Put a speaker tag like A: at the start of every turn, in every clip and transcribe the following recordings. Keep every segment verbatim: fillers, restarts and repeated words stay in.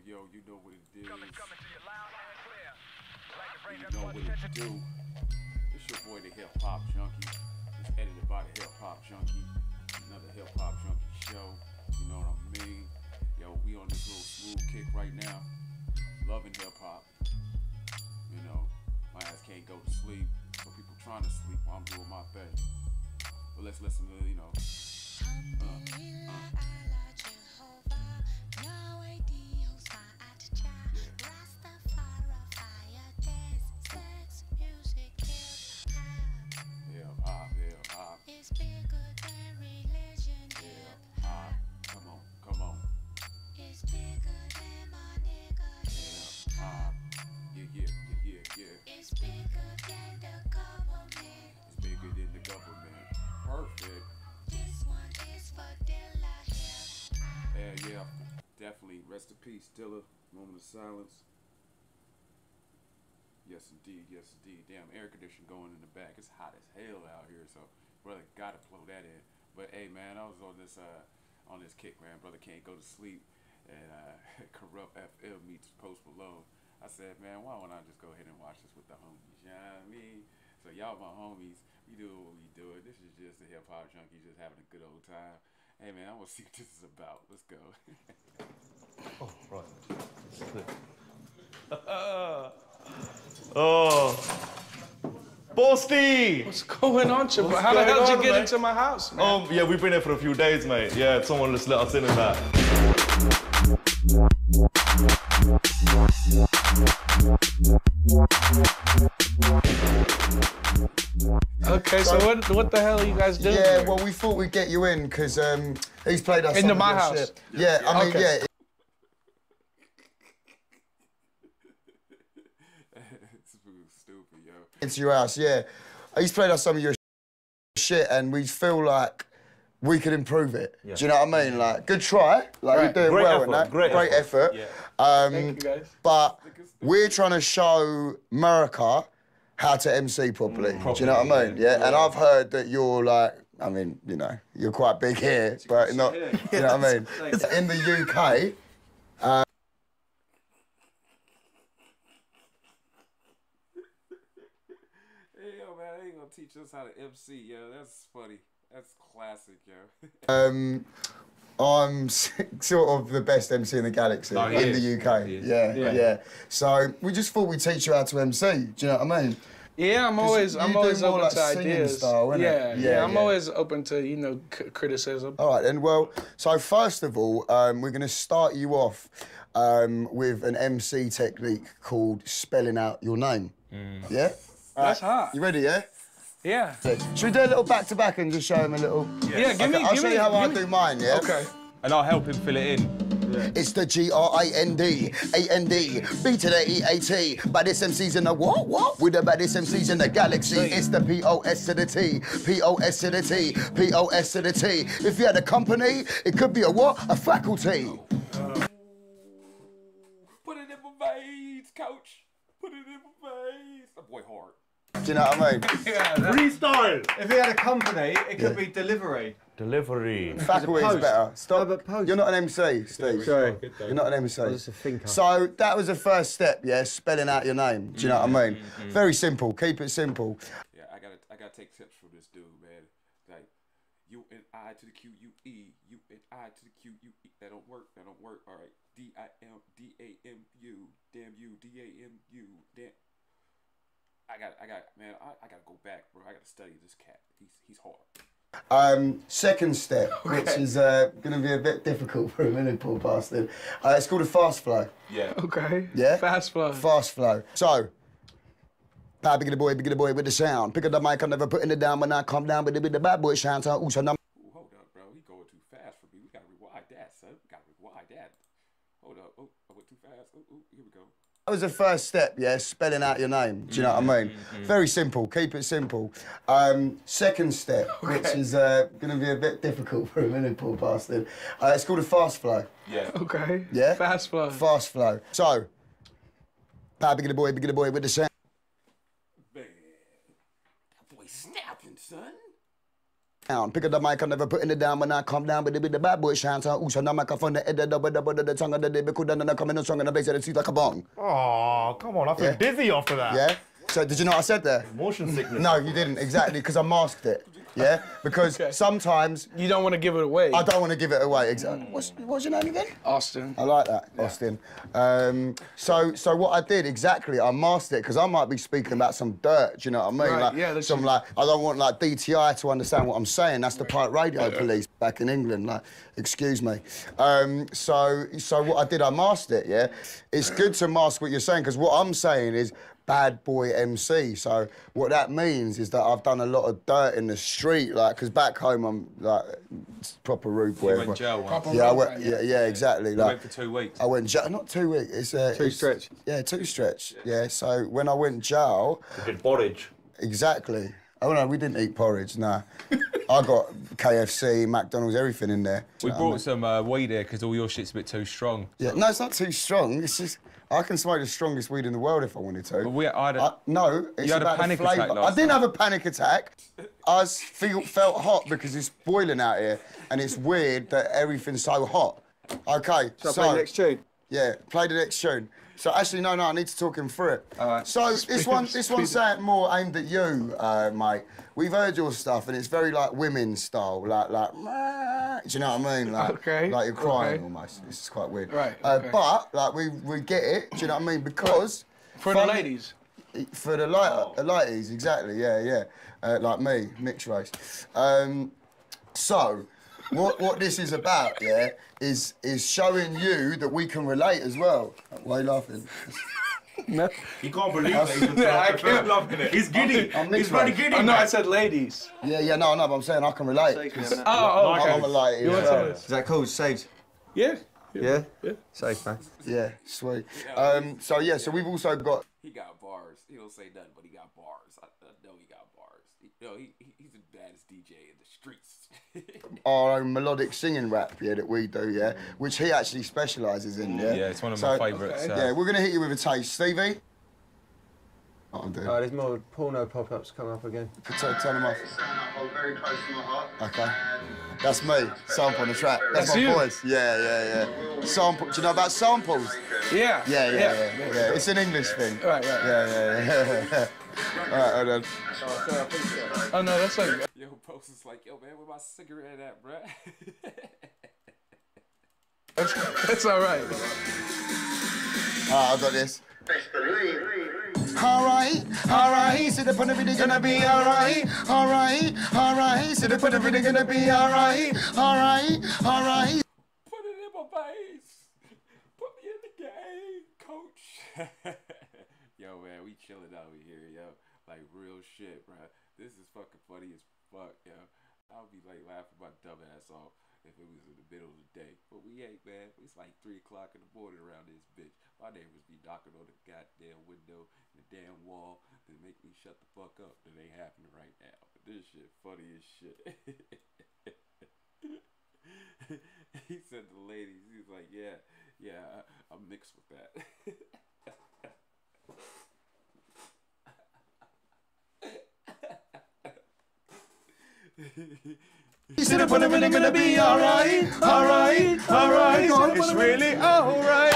A: yo, you know what it is.
B: Coming, coming to you loud and clear. Like it rain,
A: You know what it do. It's your boy, the Hip Hop Junkie. It's edited by the Hip Hop Junkie. Another Hip Hop Junkie show. You know what I mean? Yo, we on this little smooth kick right now. Loving hip hop. You know, my ass can't go to sleep. So people trying to sleep while I'm doing my thing. But let's listen to, you know. Uh, uh. Definitely, rest in peace, Dilla. Moment of silence. Yes, indeed, yes, indeed. Damn, air conditioning going in the back. It's hot as hell out here, so brother gotta blow that in. But hey, man, I was on this uh on this kick, man. Brother can't go to sleep, and uh, Corrupt F L meets Post Malone. I said, man, why don't I just go ahead and watch this with the homies? You know what I mean? So y'all, my homies, we do what we do. This is just the Hip Hop Junkie, just having a good old time. Hey man, I want to see what this is about. Let's go.
C: Oh, right. Oh. Boasty!
D: What's going on, Chip?
C: What's
D: How the hell did you
C: on,
D: get
C: mate?
D: into my house, man?
C: Um, yeah, we've been here for a few days, mate. Yeah, someone just let us in and that.
D: Okay, so, so what what the hell are you guys doing?
E: Yeah,
D: here?
E: well, we thought we'd get you in because um, he's played us
D: into my
E: your
D: house.
E: Shit. Yeah, I mean,
D: okay.
E: yeah.
A: It's stupid, yo.
E: Into your house, yeah. He's played us some of your shit, and we feel like we could improve it. Yeah. Do you know what I mean? Like, good try. Like,
D: right.
E: you're doing
C: Great
E: well
C: effort.
E: in that.
C: Great,
E: Great effort.
C: effort.
E: Yeah. Um,
D: Thank you, guys.
E: But we're trying to show America how to M C properly. Mm, Do you know what I mean? Yeah? yeah. And I've heard that you're like, I mean, you know, you're quite big here, but not, you know what I mean? In the U K, uh,
A: Hey, yo, man, they ain't gonna teach us how to M C, yo. That's funny. That's classic, yo.
E: um, I'm sort of the best M C in the galaxy
C: oh,
E: in
C: is.
E: the U K. Yeah, yeah, yeah. So we just thought we'd teach you how to M C. Do you know what I mean?
D: Yeah, I'm always I'm always open
E: like
D: to ideas.
E: Style,
D: yeah,
E: yeah,
D: yeah, yeah, I'm
E: yeah.
D: always open to you know c criticism.
E: All right, then. Well, so first of all, um, we're going to start you off um, with an M C technique called spelling out your name. Mm. Yeah.
D: That's
E: right.
D: hot.
E: You ready? Yeah.
D: Yeah.
E: Should we do a little back to back and just show him a little?
D: Yeah, yeah give
E: okay,
D: me.
E: I'll
D: give
E: show
D: me,
E: you how I
D: me.
E: do mine. Yeah.
D: Okay.
C: And I'll help him fill it in.
E: Yeah. It's the G R I N D, A N D, B to the E A T. Baddest M Cs in the what, what? With the baddest M Cs in the galaxy. It's the P O S to the T, P O S to the T, P O S to the T. If you had a company, it could be a what? A faculty.
A: Uh, put it in my veins, coach. Put it in my veins. That boy hard.
E: Do you know what I mean?
C: Yeah, freestyle.
F: If he had a company, it could yeah. be delivery.
C: Delivery.
E: Faculty is better. Stop.
F: No, but post.
E: You're not an M C, Steve.
F: Sorry.
E: You're not an M C.
F: I was just a thinker.
E: So that was the first step, yeah, spelling out your name. Do you know what I mean?
A: Mm-hmm.
E: Very simple. Keep it simple.
A: Yeah, I gotta, I gotta take tips from this dude, man. Like, U N I to the Q U E, U N I to the Q U E. That don't work. That don't work. All right. D I M D A M U. Damn you. D A M U. Damn. I got, I got, man. I, I gotta go back, bro. I gotta study this cat. He's, he's hard.
E: Um, second step,
D: okay.
E: which is uh, going to be a bit difficult for a minute, poor bastard. Uh, it's called a fast flow.
C: Yeah.
D: Okay.
E: Yeah?
D: Fast flow.
E: Fast flow. So, pow, big the boy, big the boy with the sound. Pick up the mic, I'm never putting it down when I come down, but it be the bad boy sound. Ooh, so now.
A: Ooh, hold up, bro. He going too fast for me. We gotta rewind that, son. We gotta rewind that. Hold up. Oh, I went too fast. Oh, oh, here we go.
E: That was the first step, yeah, spelling out your name. Do you know what I mean? Mm-hmm. Very simple, keep it simple. Um, second step, okay. which is uh, going to be a bit difficult for a minute, poor bastard. Uh, it's called a fast flow.
C: Yeah.
D: Okay.
E: Yeah?
D: Fast flow.
E: Fast flow. So, pow, big the boy, big the boy with the sound.
A: Man, that boy snapping, son.
E: down. Pick up the mic, I'm never putting it down when I come down, but it be the bad boy shine. So, ooh, the microphone, the head, the double, double, the tongue, the baby, cool, then I come in the song, and the bass, and it seems like a bong.
C: Oh, come on, I feel
E: Yeah.
C: dizzy after that.
E: Yeah? So, did you know what I said there?
C: Motion sickness.
E: No, you didn't, exactly, because I masked it. Yeah? Because
D: Okay.
E: sometimes
D: You don't want to give it away.
E: I don't want to give it away. Exactly. What's, what's your name again?
D: Austin.
E: I like that, Austin. Um, so, so what I did exactly, I masked it because I might be speaking about some dirt. Do you know what I mean?
D: Right,
E: like,
D: yeah, that's
E: some
D: true.
E: like I don't want like D T I to understand what I'm saying. That's the Pirate Radio Police back in England. Like, excuse me. Um, so, so what I did, I masked it. Yeah, it's good to mask what you're saying because what I'm saying is bad boy M C. So what that means is that I've done a lot of dirt in the street, like, because back home I'm like proper rude boy.
G: You went jail once.
D: Proper
E: Yeah, I
D: road
E: went,
D: rage.
E: yeah, yeah, exactly.
G: You
E: Like,
G: went for two weeks.
E: I went jail, not two weeks, it's uh,
F: Two
E: it's-
F: stretch.
E: Yeah, two stretch. Yeah, so when I went jail,
C: Good porridge.
E: exactly. Oh no, we didn't eat porridge, nah. I got K F C, McDonald's, everything in there. Do
G: We
E: you know what I
G: brought
E: mean?
G: some uh, weed here because all your shit's a bit too strong.
E: Yeah, no, it's not too strong. It's just, I can smoke the strongest weed in the world if I wanted to.
G: But we, I had a,
E: I, no, it's
G: had a
E: about
G: panic
E: the flavour.
G: attack
E: I
G: last
E: didn't
G: night.
E: have a panic attack. I was feel, felt hot because it's boiling out here, and it's weird that everything's so hot. Okay,
F: Shall I
E: so
F: play the next tune?
E: yeah, play the next tune. So actually, no, no, I need to talk him through it.
F: All right.
E: So this one, this one's saying more aimed at you, uh, mate. We've heard your stuff, and it's very like women's style, like like. "Meh," do you know what I mean? Like,
D: Okay,
E: like you're crying
D: okay.
E: almost. This is quite weird.
D: Right,
E: Uh,
D: okay.
E: But like we we get it. Do you know what I mean? Because
D: For the
E: funny-
D: ladies.
E: for the light, the lighties, exactly. Yeah, yeah. Uh, like me, mixed race. Um, so, what what this is about, yeah, is is showing you that we can relate as well. Why are you laughing?
D: No.
C: You can't believe it. He's
D: Yeah, I can't.
C: loving it. He's giddy.
E: I'm
C: He's
E: mixed
C: bloody
E: race.
C: giddy.
D: Oh, no,
C: man.
D: I said ladies.
E: Yeah, yeah, no, no, but I'm saying I can relate. 'cause
D: Oh, oh,
E: I'm,
D: okay.
E: I'm a lighty
D: You
E: as
D: want to
E: well.
D: say this?
F: Is that cool? Saved.
D: Yeah.
F: Yeah?
D: Yeah.
F: Safe, man.
E: Yeah, sweet. Um, so yeah, so we've also got.
A: He got bars. He don't say nothing, but he got bars. I, I know he got bars. He, yo, he, he, he's the baddest D J in the streets.
E: Our own melodic singing rap, yeah, that we do, yeah, which he actually specialises in, yeah.
G: yeah, it's one of
E: So-
G: my favourites.
D: okay.
G: Uh,
E: Yeah, we're gonna hit you with a taste, Stevie. Oh, I'm doing.
F: Oh, there's more porno pop-ups coming up again.
E: Turn, turn them off. Okay. That's me. Sample on the track. That's,
D: That's
E: my
D: you.
E: voice. Yeah, yeah, yeah. Sample. Do you know about samples?
D: Yeah.
E: Yeah, yeah, yeah. yeah, It's an English thing.
D: Right, right.
E: Yeah, yeah, yeah. All right, hold on.
D: Oh, no, that's like.
A: Yo, Post is like, yo, man, where my cigarette at, bruh?
D: That's, that's all right.
E: All right, I got this. Alright, alright, sit up on the video, gonna be alright. Alright, alright, sit up on the video, gonna be alright. Alright, alright.
A: Put it in my face. Put me in the game, coach. Yo, man, we chilling over here, yo. Like, real shit, bruh. This is fucking funny as fuck, yo. I'll be, like, laughing my dumb ass off if it was in the middle of the day. But we ain't, man. It's like three o'clock in the morning around this bitch. My neighbors be knocking on the goddamn window and the damn wall to make me shut the fuck up. That ain't happening right now. But this shit funny as shit. He said to the ladies, he was like, yeah, yeah, I, I'm mixed with that.
E: You sit up on the video, gonna be alright. Alright, alright.
D: It's really all right.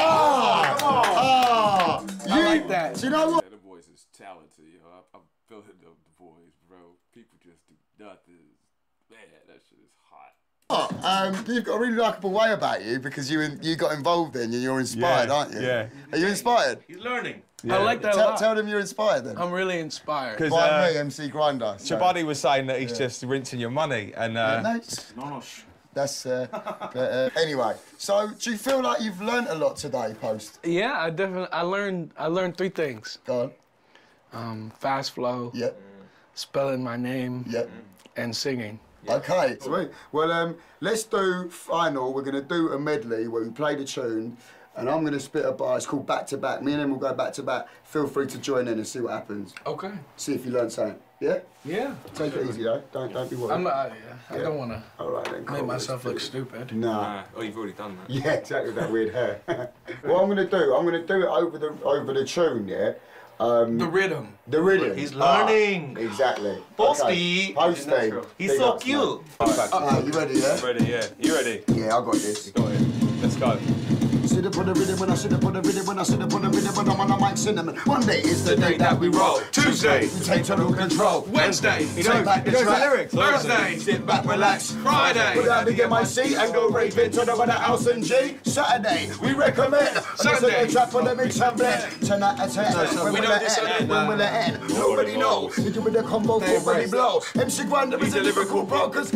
E: Ah,
D: I like that.
E: do you know what?
A: Yeah, the voice is talented, yo. I, I'm feeling the, the voice, bro. People just do nothing. Man, that shit is hot.
E: Um, you've got a really likeable way about you because you you got involved in and you're inspired,
G: Yeah,
E: aren't you?
G: yeah.
E: Are you inspired?
C: He's learning.
D: I like that a
E: Tell,
D: lot.
E: tell them you're inspired then.
D: I'm really inspired.
G: Because
E: By
G: uh,
E: me, M C Grinder. So.
G: Chabadi was saying that he's just rinsing your money, and uh,
E: No, it's-
C: Nonosh.
E: that's uh, but, uh, anyway. So, do you feel like you've learnt a lot today, Post?
D: Yeah, I definitely. I learned. I learned three things:
E: Go on.
D: um, fast flow,
E: Yep.
D: spelling my name,
E: Yep.
D: and singing.
E: Okay, sweet. Well, um, let's do final. We're gonna do a medley where we play the tune, and I'm gonna spit a bar. It's called back to back. Me and him will go back to back. Feel free to join in and see what happens.
D: Okay.
E: See if you learn something. Yeah.
D: Yeah.
E: Take it easy though. Don't don't be worried.
D: I'm. Uh, yeah, I
E: Yeah.
D: don't want to
E: All right then.
D: make
E: cool.
D: myself look
E: Let's do it.
D: stupid.
E: Nah.
G: uh, oh, you've already done that.
E: Yeah, exactly, with that weird hair. What I'm gonna do, I'm gonna do it over the over the tune, yeah. Um,
D: The rhythm.
E: the rhythm.
H: He's learning.
E: Ah, exactly.
H: Posty.
E: Okay. Posty.
H: He's
E: Big
H: so
E: ups,
H: cute.
E: man. Uh, you ready, yeah?
G: Ready, yeah. You ready?
E: Yeah, I got this.
G: Go ahead. Let's go.
E: Sit up on the rhythm when I sit up on the rhythm when I sit up on the rhythm when I'm on the mic cinnamon. Monday is the day that we roll.
D: Tuesday.
E: We take total control.
D: Wednesday.
E: Take back the track.
D: Thursday.
E: Sit back, relax.
D: Friday.
E: Put down to my seat and go raving to the one at House and G. Saturday, we recommend.
D: Sunday.
E: Listen to trap for the mix and blend. Tonight at ten. When
D: we
E: will
D: don't
E: it
D: disagree.
E: end? When will it end? Nobody knows. Hit you with the combo for ready blow. M C Grinder is a lyrical brokers.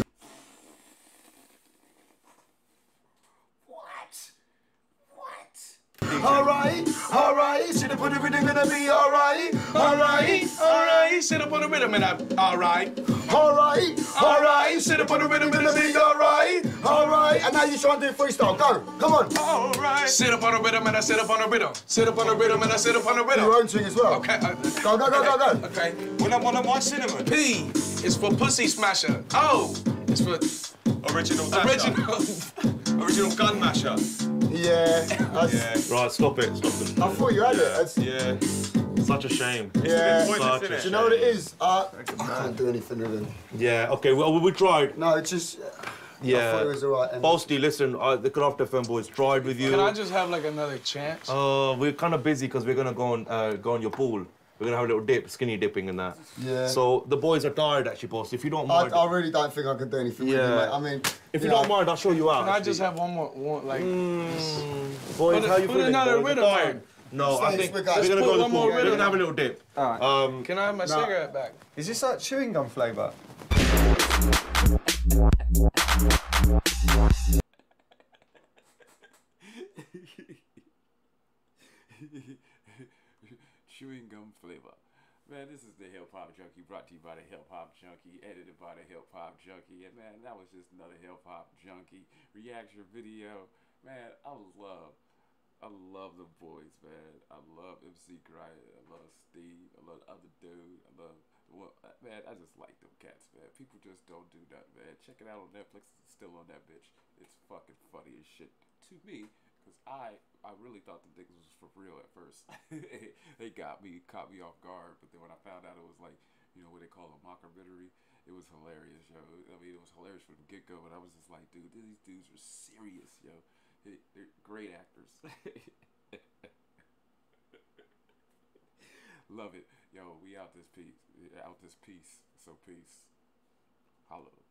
E: Alright, alright, sit up on the rhythm, gonna be alright, alright,
D: Alright, sit up on the rhythm and I. Alright.
E: alright,
D: Alright, sit up on the rhythm and
E: gonna
D: I.
E: be alright, alright. And now you trying to do freestyle, go, come on.
D: Alright. Sit up on the rhythm and I sit up on the rhythm. Sit up on the rhythm and I sit up on the
E: Your
D: rhythm.
E: own thing as well.
D: Okay. uh,
E: Go, go, go, go, go.
D: Okay.
G: When I'm on my cinnamon.
D: P is for pussy smasher. O is for
G: Original dasher.
D: original.
G: Original gun masher.
E: Yeah, that's,
G: Yeah.
H: Right, stop it. Stop it.
E: I thought you had it. That's,
G: Yeah.
H: Such a shame.
E: yeah.
G: Pointless,
H: Such
G: innit?
H: a
E: Do you know what it is? Uh, I can't do anything with him.
H: Yeah, okay, well, we tried.
E: No, it's just,
H: Yeah.
E: I thought it was alright. and-
H: Posty, listen, uh, the Craft F M boys tried with you.
D: Can I just have like another chance?
H: Uh, we're kind of busy because we're gonna go on, uh, go on your pool. We're gonna have a little dip, skinny dipping and that.
E: Yeah.
H: So the boys are tired, actually, Posty. If you don't
E: I,
H: mind,
E: I really don't think I could do anything with
H: Yeah.
E: him, mate. I mean,
H: if you
E: know,
H: don't mind, I'll show you out.
D: Can I
H: actually.
D: just have one more, one like?
H: Mm, boys,
D: Put a-
H: how you
D: put
H: feeling?
D: another
H: boys?
D: rhythm
H: You're tired?
D: on.
H: No, I
E: Let's
H: think
E: put-
H: we're gonna
E: let's
H: go
D: put
H: to the
D: one
H: pool.
D: more
H: We're
D: rhythm
H: gonna have a
D: on.
H: little dip.
F: Alright.
H: Um,
D: Can I have my
E: Nah.
D: cigarette back?
F: Is this like chewing gum flavour?
A: Chewing gum flavor. Man, this is the Hip Hop Junkie, brought to you by the Hip Hop Junkie, edited by the Hip Hop Junkie. And man, that was just another Hip Hop Junkie reaction video. Man, I love, I love the boys, man. I love M C Grinder, I love Steve, I love the other dude, I love, well, man, I just like them cats, man. People just don't do that, man. Check it out on Netflix, it's still on that bitch. It's fucking funny as shit to me. Cause I, I really thought the niggas was for real at first. They got me, caught me off guard. But then when I found out it was like, you know what they call a mockumentary, it was hilarious, yo. I mean, it was hilarious from the get go. But I was just like, dude, these dudes are serious, yo. They, they're great actors. Love it, yo. We out this piece, out this piece. So peace. Holla.